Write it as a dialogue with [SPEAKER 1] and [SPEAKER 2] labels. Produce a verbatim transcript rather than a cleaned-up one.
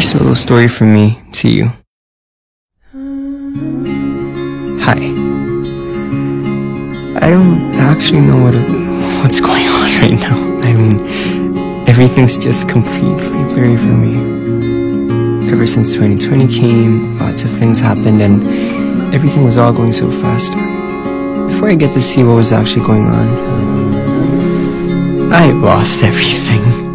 [SPEAKER 1] Here's a little story from me to you. Hi. I don't actually know what what's going on right now. I mean, everything's just completely blurry for me. Ever since twenty twenty came, lots of things happened and everything was all going so fast. Before I get to see what was actually going on, I lost everything.